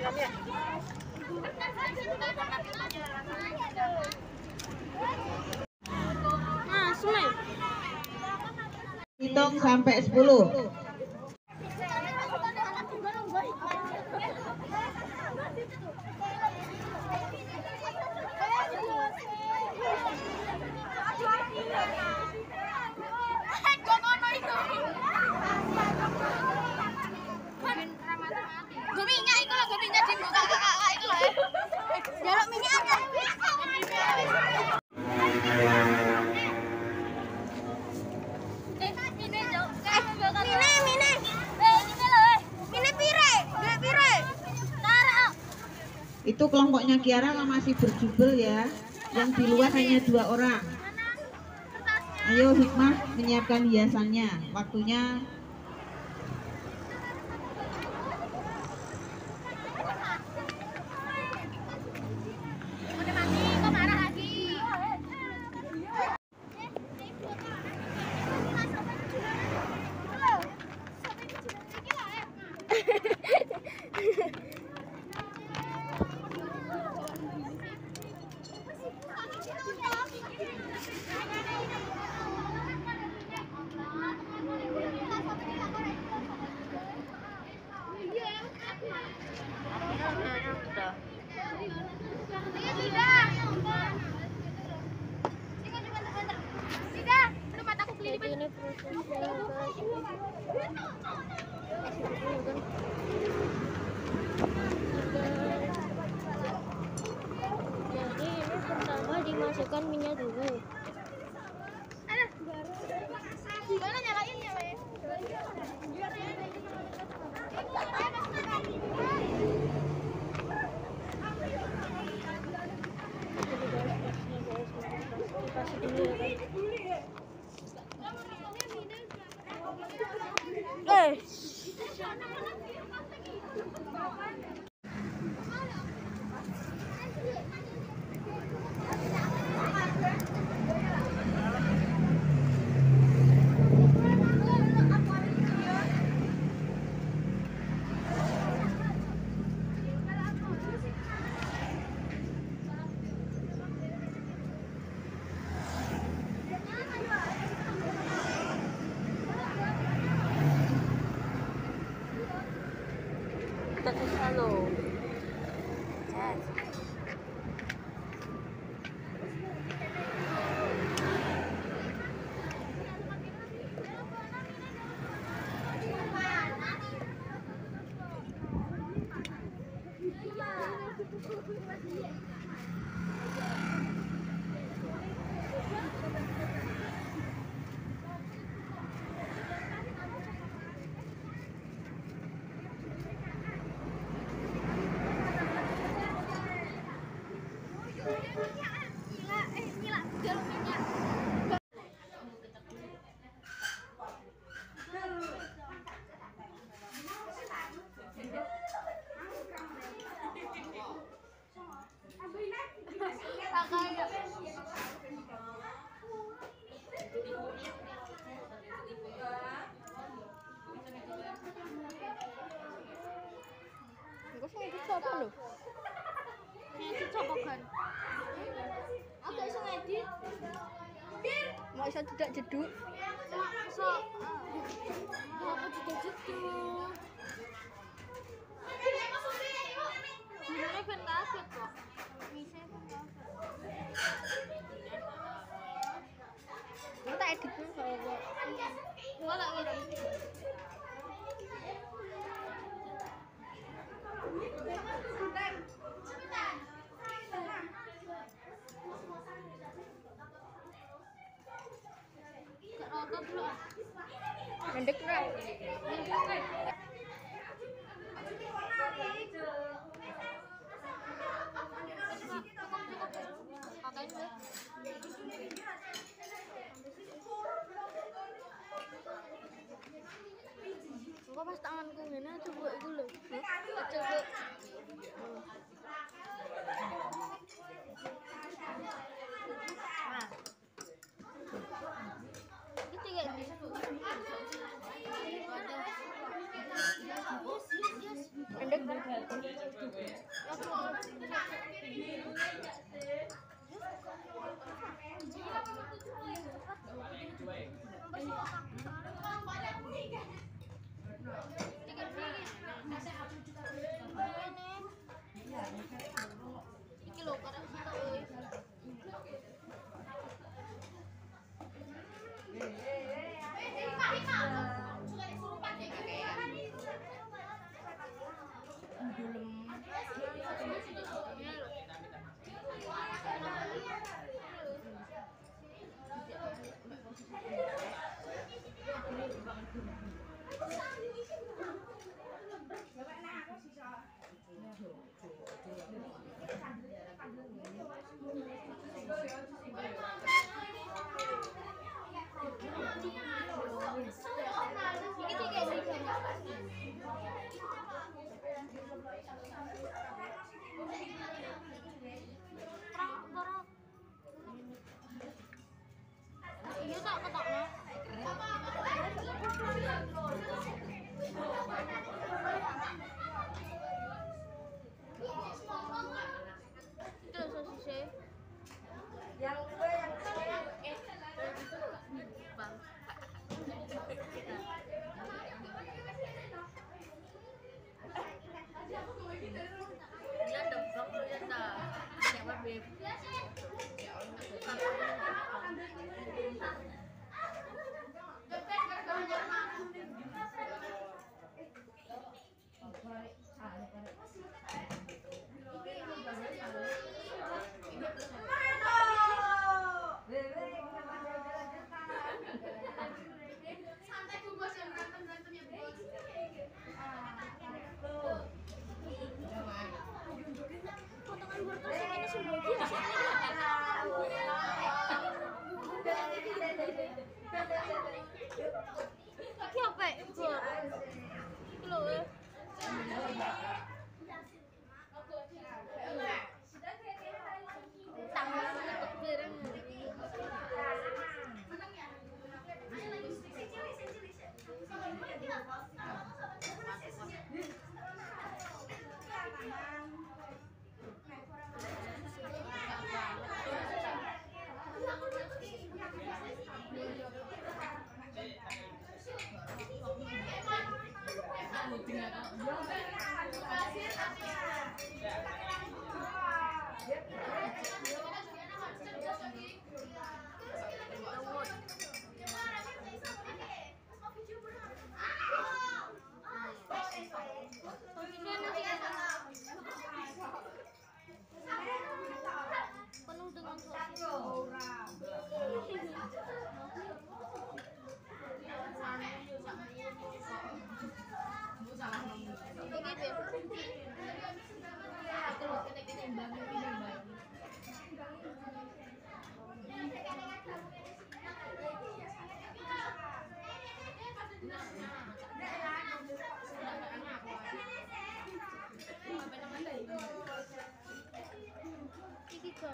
Hitung sampai 10. Itu kelompoknya Kiara masih berjubel ya. Yang di luar hanya 2 orang. Ayo Hikmah menyiapkan hiasannya. Waktunya. Jadi ini pertama dimasukkan minyak dulu. Gimana nyalainnya, Wei? Dikasih dulu ya kan. Halo. Engko sing edit sapa lho? Ngedit coba kan. Aku iso ngedit. Mau iso tidak jeduk. So, apa jeduk-jeduk. Ini ben kaget kok. Bisa ben kaget. Mau tak edit dulu kalau Gua lak ngirim. Mendek ora. Kok pas tanganku ngene coba iku lho. Coba. Nah. Iki kayak di. Mendek. Iya tak ketokno. Itu sosisnya. Yang gue yang dia debrok ternyata siapa beb Santai Bu Bos, yang berantem ya Bos. Potongan wortel ini semua dia iki apa? Iki lho. Tangan tutup bareng. Penuh dengan iki kan.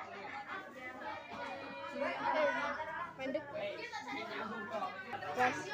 Pendek.